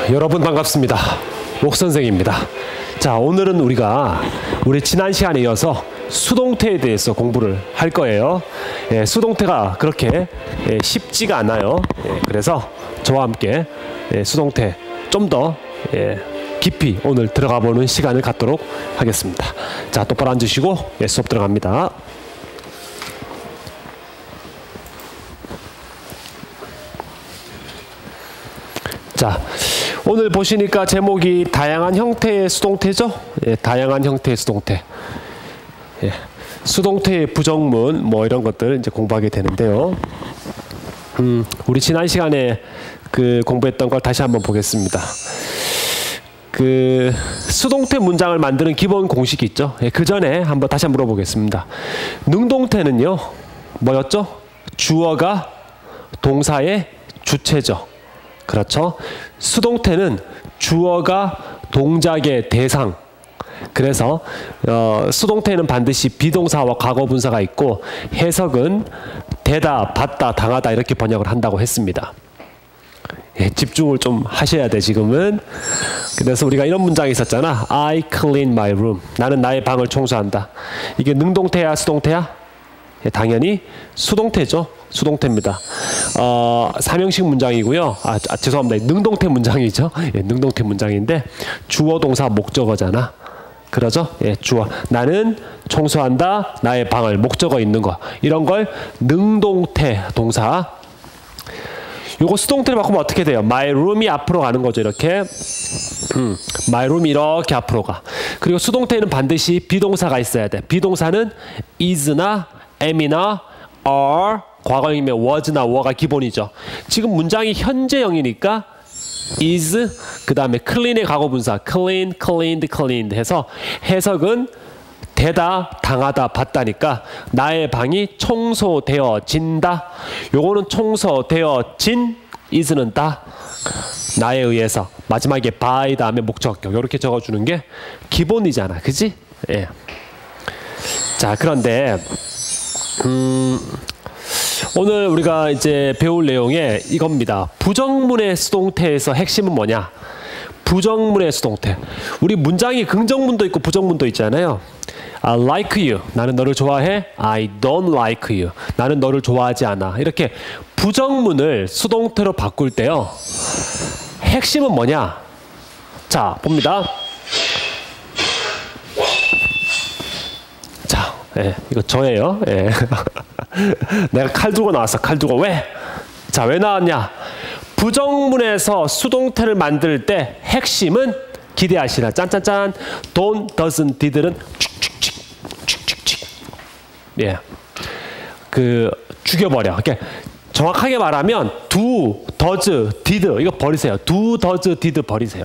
여러분 반갑습니다. 록 선생입니다. 자, 오늘은 우리가 우리 지난 시간에 이어서 수동태에 대해서 공부를 할 거예요. 수동태가 그렇게 쉽지가 않아요. 그래서 저와 함께 수동태 좀 더 깊이 오늘 들어가 보는 시간을 갖도록 하겠습니다. 자, 똑바로 앉으시고 수업 들어갑니다. 자, 오늘 보시니까 제목이 다양한 형태의 수동태죠? 다양한 형태의 수동태. 수동태의 부정문 뭐 이런 것들 이제 공부하게 되는데요. 우리 지난 시간에 공부했던 걸 다시 한번 보겠습니다. 수동태 문장을 만드는 기본 공식이 있죠. 그 전에 다시 한번 물어보겠습니다. 능동태는요, 뭐였죠? 주어가 동사의 주체죠. 그렇죠? 수동태는 주어가 동작의 대상. 그래서 수동태는 반드시 비동사와 과거분사가 있고 해석은 되다, 받다, 당하다 이렇게 번역을 한다고 했습니다. 집중을 좀 하셔야 돼 지금은. 그래서 우리가 이런 문장이 있었잖아. I clean my room. 나는 나의 방을 청소한다. 이게 능동태야 수동태야? 당연히 수동태죠. 수동태입니다. 삼형식 문장이고요. 죄송합니다. 능동태 문장이죠. 능동태 문장인데 주어, 동사, 목적어잖아. 그러죠? 주어. 나는 청소한다. 나의 방을. 목적어 있는 거. 이런 걸 능동태 동사. 요거 수동태를 바꾸면 어떻게 돼요? My room이 앞으로 가는 거죠. 이렇게. My room이 이렇게 앞으로 가. 그리고 수동태는 반드시 비동사가 있어야 돼. 비동사는 is나 am이나 are, 과거형이면 was나 were가 기본이죠. 지금 문장이 현재형이니까 is, 그 다음에 clean의 과거분사 clean, cleaned, cleaned 해서 해석은 되다, 당하다, 받다니까 나의 방이 청소되어진다. 요거는 청소되어진, is는 다 나에 의해서. 마지막에 by 다음에 목적격 이렇게 적어주는 게 기본이잖아. 그지? 자, 그런데 오늘 우리가 이제 배울 내용에 이겁니다. 부정문의 수동태에서 핵심은 뭐냐? 부정문의 수동태. 우리 문장이 긍정문도 있고 부정문도 있잖아요. I like you. 나는 너를 좋아해. I don't like you. 나는 너를 좋아하지 않아. 이렇게 부정문을 수동태로 바꿀 때요. 핵심은 뭐냐? 자, 봅니다. 자, 이거 저예요. 내가 칼 들고 나왔어. 칼 들고. 왜? 자, 왜 나왔냐? 부정문에서 수동태를 만들 때 핵심은 기대하시라. 짠짠짠. don't, doesn't, did는 죽여버려. 그러니까 정확하게 말하면 do, does, did 이거 버리세요. do, does, did 버리세요.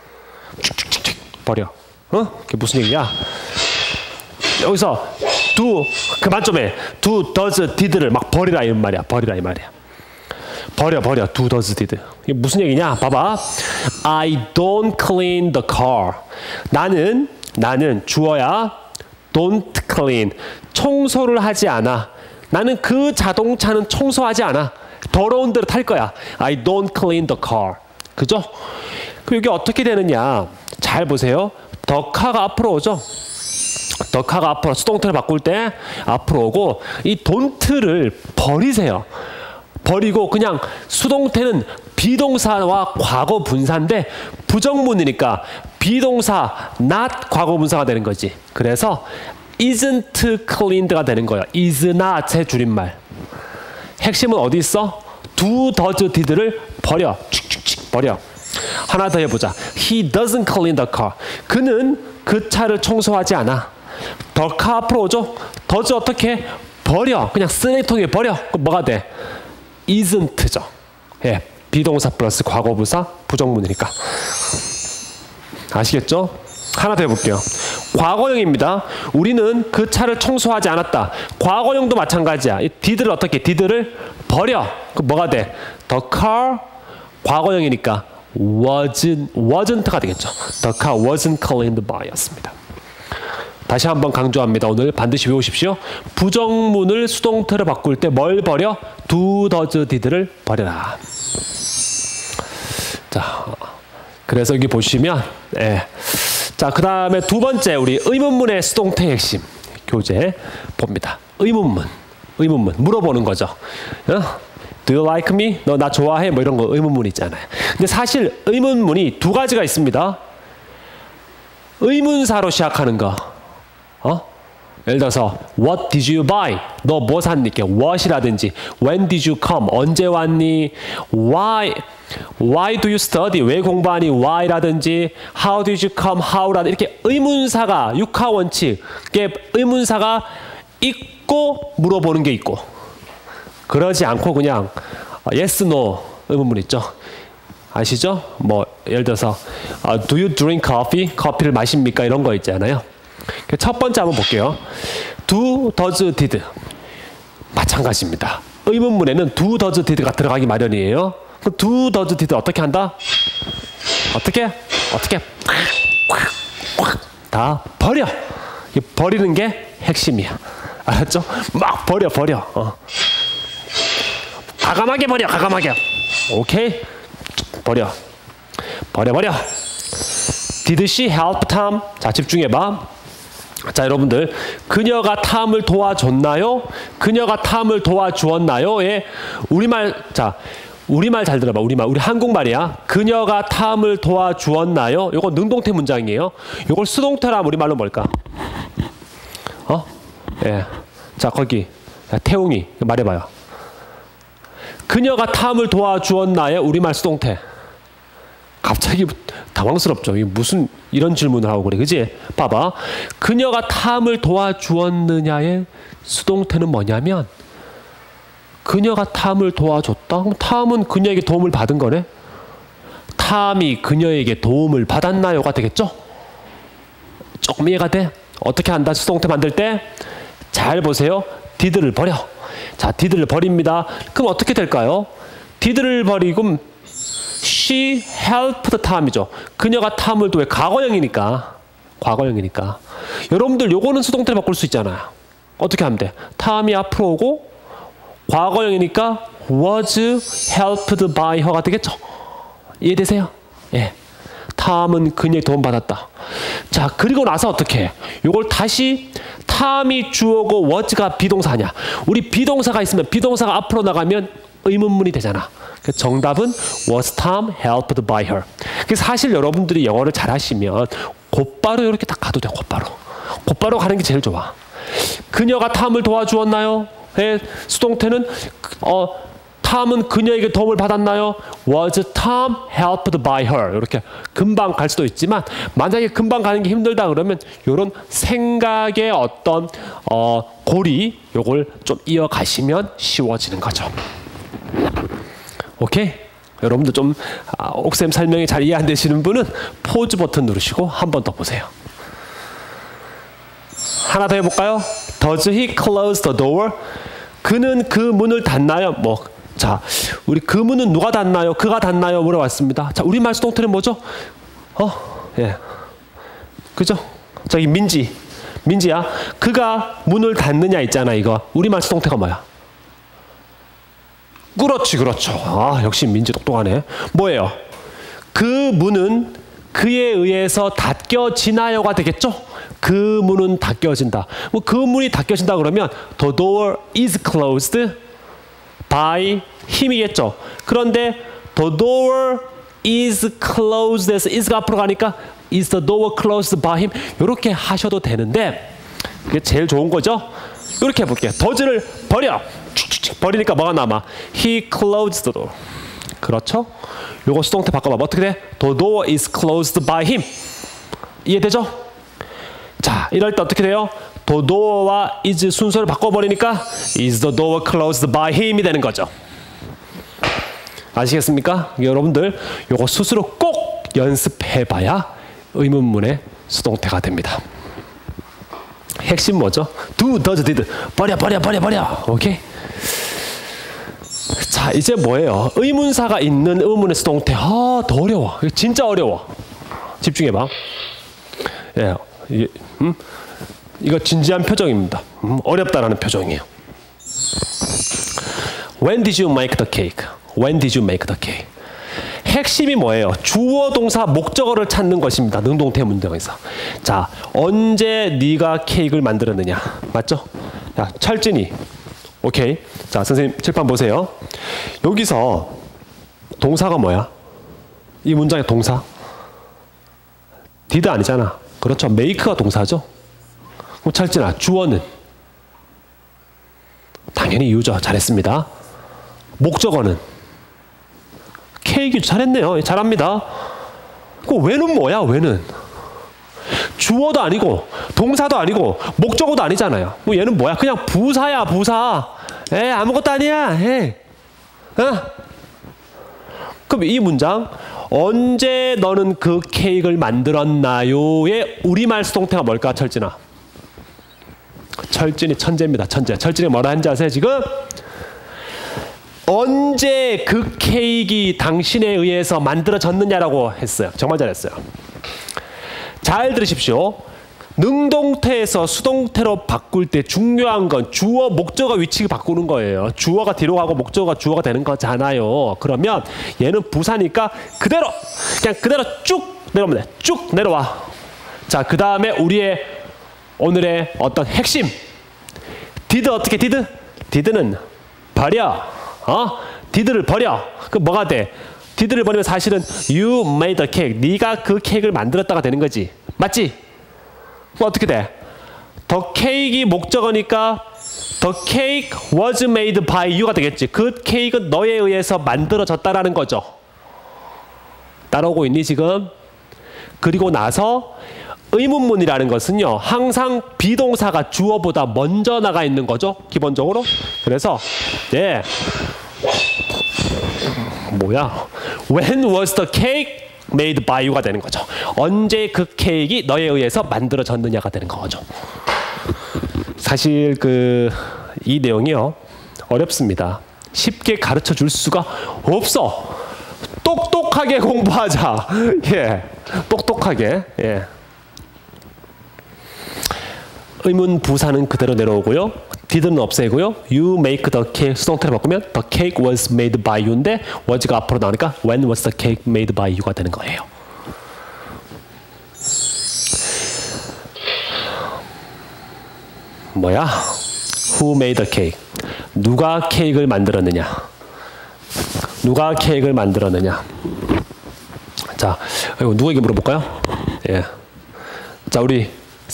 버려. 그게 무슨 얘기야? 여기서 do 그만 좀 해. do, does, did를 막 버리라 이 말이야. 버리라 이 말이야. 버려. do, does, did. 이게 무슨 얘기냐? 봐봐. I don't clean the car. 나는 주어야. don't clean. 청소를 하지 않아. 나는 그 자동차는 청소하지 않아. 더러운 데로 탈 거야. I don't clean the car. 그죠? 그리고 이게 어떻게 되느냐? 잘 보세요. the car가 앞으로 오죠. the car가 앞으로 수동태를 바꿀 때 앞으로 오고 이 don't를 버리세요. 버리고 그냥 수동태는 비동사와 과거 분사인데 부정문이니까 비동사 not 과거 분사가 되는 거지. 그래서 isn't cleaned가 되는 거야. is not의 줄임말. 핵심은 어디 있어? do, does, did를 버려. 버려. 하나 더 해보자. He doesn't clean the car. 그는 그 차를 청소하지 않아. the car 앞으로 오죠? does 어떻게? 버려. 그냥 쓰레기통에 버려. 그럼 뭐가 돼? isn't죠. 비동사 플러스 과거분사 부정문이니까. 아시겠죠? 하나 더 해볼게요. 과거형입니다. 우리는 그 차를 청소하지 않았다. 과거형도 마찬가지야. 이 did를 어떻게? did를 버려. 그럼 뭐가 돼? The car 과거형이니까 wasn't가 되겠죠. The car wasn't cleaned by 였습니다. 다시 한번 강조합니다. 오늘 반드시 외우십시오. 부정문을 수동태로 바꿀 때 뭘 버려? do, does, did를 버려라. 자, 그래서 여기 보시면 자, 그 다음에 두 번째 우리 의문문의 수동태 핵심 교재 봅니다. 의문문 물어보는 거죠. Do you like me? 너 나 좋아해? 뭐 이런 거 의문문 있잖아요. 근데 사실 의문문이 두 가지가 있습니다. 의문사로 시작하는 거. 예를 들어서 What did you buy? 너 뭐 샀니? What이라든지 When did you come? 언제 왔니? Why do you study? 왜 공부하니? Why라든지 How did you come? How라든지 이렇게 의문사가 육하 원칙의 의문사가 있고 물어보는 게 있고 그러지 않고 그냥 yes, no 의문문 있죠. 아시죠? 뭐 예를 들어서 Do you drink coffee? 커피를 마십니까? 이런 거 있잖아요. 첫 번째 한번 볼게요. Do, does, did 마찬가지입니다. 의문문에는 do, does, did가 들어가기 마련이에요. 그럼 do, does, did 어떻게 한다? 어떻게? 다 버려. 버리는 게 핵심이야. 알았죠? 막 버려. 과감하게 버려. 오케이? 버려. Did she help Tom? 자, 집중해봐. 자, 여러분들 그녀가 탐을 도와줬나요? 그녀가 탐을 도와주었나요? 예, 우리말 잘 들어봐. 우리 한국말이야. 그녀가 탐을 도와주었나요? 이거 능동태 문장이에요. 이걸 수동태로 하면 우리말로 뭘까? 예. 자, 거기 태웅이 말해봐요. 그녀가 탐을 도와주었나요? 우리말 수동태. 갑자기 당황스럽죠. 이게 무슨 이런 질문을 하고 그래. 그지? 봐봐. 그녀가 탐을 도와주었느냐의 수동태는 뭐냐면 그녀가 탐을 도와줬다? 그럼 탐은 그녀에게 도움을 받은 거네? 탐이 그녀에게 도움을 받았나요가 되겠죠? 조금 이해가 돼? 어떻게 한다? 수동태 만들 때? 잘 보세요. did를 버려. 자, did를 버립니다. 그럼 어떻게 될까요? did를 버리고 She helped Tom이죠. 그녀가 탐을 또 왜 과거형이니까. 여러분들 요거는 수동태로 바꿀 수 있잖아요. 어떻게 하면 돼? 탐이 앞으로 오고 과거형이니까 was helped by her가 되겠죠. 이해되세요? 예. 탐은 그녀의 도움받았다. 자, 그리고 나서 어떻게 해? 요걸 다시 탐이 주어고 was가 비동사냐. 우리 비동사가 있으면 비동사가 앞으로 나가면 의문문이 되잖아. 정답은 was Tom helped by her. 사실 여러분들이 영어를 잘하시면 곧바로 이렇게 딱 가도 돼. 곧바로 가는 게 제일 좋아. 그녀가 탐을 도와주었나요? 네, 수동태는 탐은 그녀에게 도움을 받았나요? Was Tom helped by her. 이렇게 금방 갈 수도 있지만 만약에 금방 가는 게 힘들다 그러면 이런 생각의 어떤 고리 요걸 좀 이어가시면 쉬워지는 거죠. 오케이? 여러분들 좀 옥쌤 설명이 잘 이해 안 되시는 분은 포즈 버튼 누르시고 한 번 더 보세요. 하나 더 해볼까요? Does he close the door? 그는 그 문을 닫나요? 자, 우리 그 문은 누가 닫나요? 그가 닫나요? 물어봤습니다. 자, 우리말 수동태는 뭐죠? 예. 그죠? 저기 민지야. 그가 문을 닫느냐 있잖아, 이거. 우리말 수동태가 뭐야? 그렇죠. 아, 역시 민지 똑똑하네. 뭐예요? 그 문은 그에 의해서 닫혀지나요가 되겠죠? 그 문은 닫혀진다. 그 문이 닫혀진다 그러면 the door is closed by him이겠죠. 그런데 the door is closed, is가 앞으로 가니까 is the door closed by him. 이렇게 하셔도 되는데 그게 제일 좋은 거죠. 이렇게 해볼게요. does를 버리니까 뭐가 남아? He closed the door. 그렇죠? 요거 수동태 바꿔봐. 어떻게 돼? The door is closed by him. 이해되죠? 자, 이럴 때 어떻게 돼요? The door와 is 순서를 바꿔버리니까 is the door closed by him이 되는 거죠. 아시겠습니까? 여러분들 요거 스스로 꼭 연습해봐야 의문문의 수동태가 됩니다. 핵심 뭐죠? do, does, did. 버려. 오케이? 자, 이제 뭐예요? 의문사가 있는 의문의 수동태. 더 어려워. 진짜 어려워. 집중해봐. 예, 이거 진지한 표정입니다. 어렵다라는 표정이에요. When did you make the cake? 핵심이 뭐예요? 주어, 동사, 목적어를 찾는 것입니다. 능동태 문장에서. 자, 언제 네가 케이크를 만들었느냐? 맞죠? 야, 철진이. 오케이. 자, 선생님 칠판 보세요. 여기서 동사가 뭐야? 이 문장의 동사. did 아니잖아. 그렇죠. make가 동사죠. 그럼 철진아, 주어는? 당연히 you죠. 잘했습니다. 목적어는? 케이크 잘했네요. 잘합니다. 그 왜는 뭐야? 왜는? 주어도 아니고 동사도 아니고 목적어도 아니잖아요. 뭐 얘는 뭐야? 그냥 부사야, 부사. 아무것도 아니야. 그럼 이 문장 언제 너는 그 케이크를 만들었나요의 우리말 수동태가 뭘까? 철진아. 철진이 천재입니다. 천재. 철진이 뭐라 하는지 아세요 지금? 언제 그 케이크가 당신에 의해서 만들어졌느냐라고 했어요. 정말 잘했어요. 잘 들으십시오. 능동태에서 수동태로 바꿀 때 중요한 건 주어, 목적어 위치를 바꾸는 거예요. 주어가 뒤로 가고 목적어가 주어가 되는 거잖아요. 그러면 얘는 부사니까 그대로 그냥 그대로 쭉 내려오면 돼. 쭉 내려와. 자, 그 다음에 우리의 오늘의 어떤 핵심. did 어떻게 did? did는 버려. did를 버려. 그럼 뭐가 돼? did를 버리면 사실은 you made a cake. 네가 그 케이크를 만들었다가 되는 거지. 맞지? 그럼 어떻게 돼? the cake이 목적어니까 the cake was made by you가 되겠지. 그 케이크는 너에 의해서 만들어졌다라는 거죠. 따라오고 있니 지금? 그리고 나서 의문문이라는 것은요, 항상 비동사가 주어보다 먼저 나가 있는 거죠, 기본적으로. 그래서 뭐야? When was the cake made by you가 되는 거죠. 언제 그 케이크가 너에 의해서 만들어졌느냐가 되는 거죠. 사실 이 내용이요, 어렵습니다. 쉽게 가르쳐 줄 수가 없어. 똑똑하게 공부하자. 똑똑하게. 의문 부사는 그대로 내려오고요. did는 없애고요. You make the cake 수동태로 바꾸면 the cake was made by you인데 was가 앞으로 나오니까 when was the cake made by you가 되는 거예요. 뭐야? Who made the cake? 누가 케이크를 만들었느냐? 누가 케이크를 만들었느냐? 자, 누구에게 물어볼까요? 자, 우리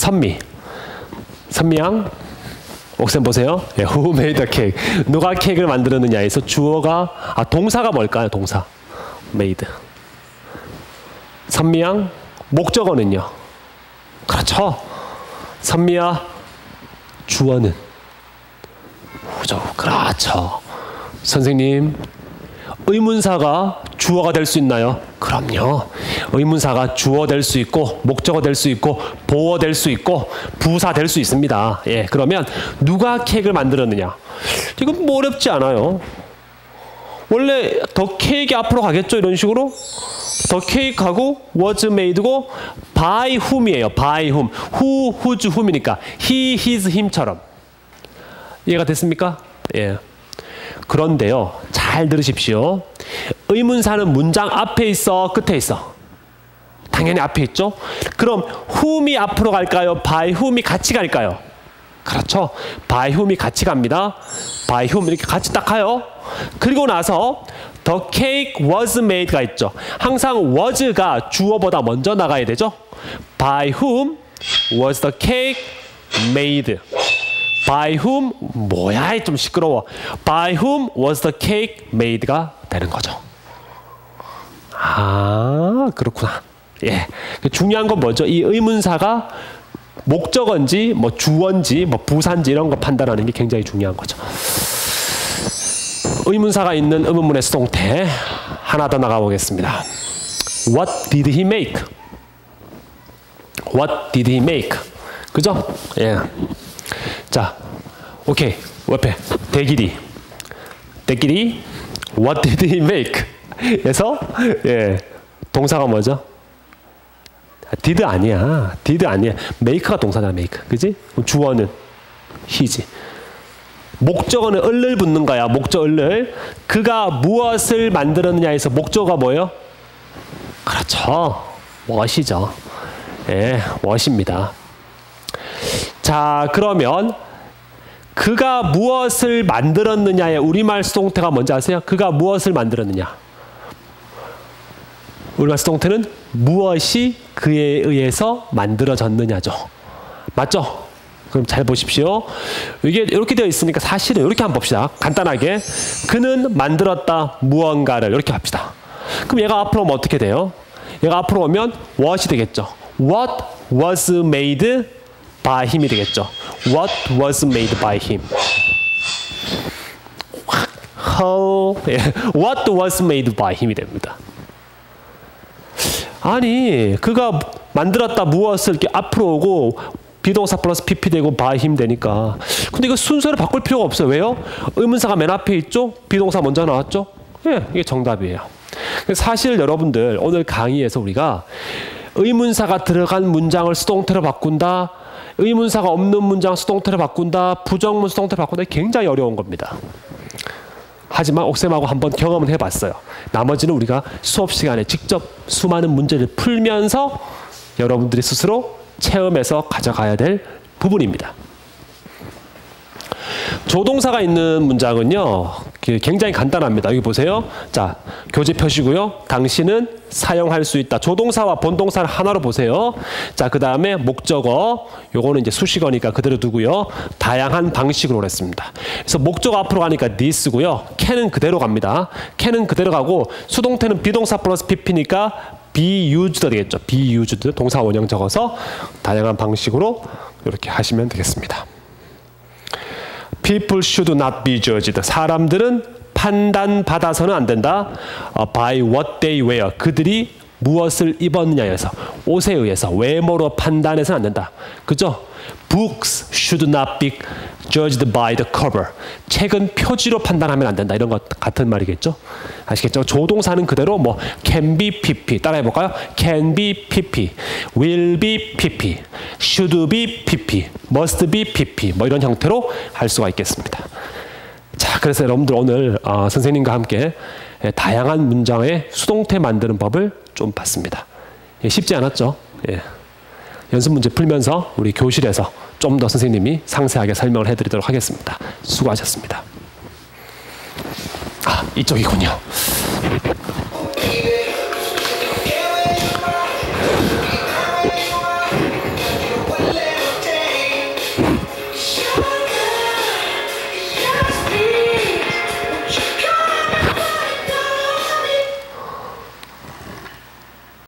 선미양, 옥쌤 보세요. Who made the cake? 누가 케이크를 만들었느냐에서 주어가, 동사가 뭘까요? 동사. made. 선미양, 목적어는요? 그렇죠. 선미야, 주어는? 그렇죠. 선생님, 의문사가 주어가 될 수 있나요? 그럼요. 의문사가 주어 될 수 있고 목적어 될 수 있고 보어 될 수 있고 부사 될 수 있습니다. 그러면 누가 케이크를 만들었느냐? 이건 뭐 어렵지 않아요. 원래 더 케이크 앞으로 가겠죠? 이런 식으로 더 케이크하고 was made고 by whom이에요. by whom. who, whose, whom이니까 he, his, him처럼. 이해가 됐습니까? 그런데요, 잘 들으십시오. 의문사는 문장 앞에 있어, 끝에 있어? 당연히 앞에 있죠. 그럼 whom이 앞으로 갈까요? by whom이 같이 갈까요? 그렇죠. by whom이 같이 갑니다. by whom 이렇게 같이 딱 가요. 그리고 나서 the cake was made가 있죠. 항상 was가 주어보다 먼저 나가야 되죠. by whom was the cake made? by whom, 뭐야, 좀 시끄러워. by whom was the cake made가 되는 거죠. 그렇구나. 중요한 건 뭐죠? 이 의문사가 목적어인지, 뭐 주어인지, 뭐 부사인지 이런 거 판단하는 게 굉장히 중요한 거죠. 의문사가 있는 의문문의 수동태 하나 더 나가보겠습니다. What did he make? What did he make? 그죠? 자, 오케이. 옆에 대길이 What did he make? 에서 동사가 뭐죠? did 아니야. make가 동사잖아. make. 그지? 주어는 he지. 목적어는 을을 붙는 거야. 목적 을을. 그가 무엇을 만들었느냐에서 목적어가 뭐예요? 그렇죠. what이죠. 예, what입니다. 자, 그러면 그가 무엇을 만들었느냐의 우리말 수동태가 뭔지 아세요? 그가 무엇을 만들었느냐. 우리말 수동태는 무엇이 그에 의해서 만들어졌느냐죠. 맞죠? 그럼 잘 보십시오. 이게 이렇게 되어 있으니까 사실은 이렇게 한번 봅시다. 간단하게. 그는 만들었다 무언가를 이렇게 합시다. 그럼 얘가 앞으로 오면 어떻게 돼요? 얘가 앞으로 오면 what이 되겠죠. What was made by him이 되겠죠. What was made by him. What was made by him이 됩니다. 아니, 그가 만들었다 무엇을 이렇게 앞으로 오고 비동사 플러스 PP 되고 by him 되니까. 근데 이거 순서를 바꿀 필요가 없어요. 왜요? 의문사가 맨 앞에 있죠? 비동사 먼저 나왔죠? 예, 이게 정답이에요. 사실 여러분들 오늘 강의에서 우리가 의문사가 들어간 문장을 수동태로 바꾼다, 의문사가 없는 문장 수동태로 바꾼다, 부정문 수동태로 바꾼다, 굉장히 어려운 겁니다. 하지만 옥쌤하고 한번 경험을 해봤어요. 나머지는 우리가 수업 시간에 직접 수많은 문제를 풀면서 여러분들이 스스로 체험해서 가져가야 될 부분입니다. 조동사가 있는 문장은요, 굉장히 간단합니다. 여기 보세요. 자, 교재 펴시고요. 당신은 사용할 수 있다. 조동사와 본동사를 하나로 보세요. 자, 그 다음에 목적어. 요거는 이제 수식어니까 그대로 두고요. 다양한 방식으로 그랬습니다. 그래서 목적어 앞으로 가니까 this고요. can은 그대로 갑니다. can은 그대로 가고 수동태는 비동사 플러스 pp니까 be used 되겠죠. be used. 동사 원형 적어서 다양한 방식으로 이렇게 하시면 되겠습니다. People should not be judged. 사람들은 판단받아서는 안 된다. By what they wear. 그들이 무엇을 입었느냐에서, 옷에 의해서, 외모로 판단해서는 안 된다. 그죠? Books should not be judged by the cover. 책은 표지로 판단하면 안 된다. 이런 것 같은 말이겠죠? 아시겠죠? 조동사는 그대로 뭐 can be pp. 따라해볼까요? can be pp, will be pp, should be pp, must be pp. 뭐 이런 형태로 할 수가 있겠습니다. 자, 그래서 여러분들 오늘 선생님과 함께 다양한 문장의 수동태 만드는 법을 좀 봤습니다. 예, 쉽지 않았죠? 예. 연습 문제 풀면서 우리 교실에서 좀 더 선생님이 상세하게 설명을 해드리도록 하겠습니다. 수고하셨습니다. 이쪽이군요.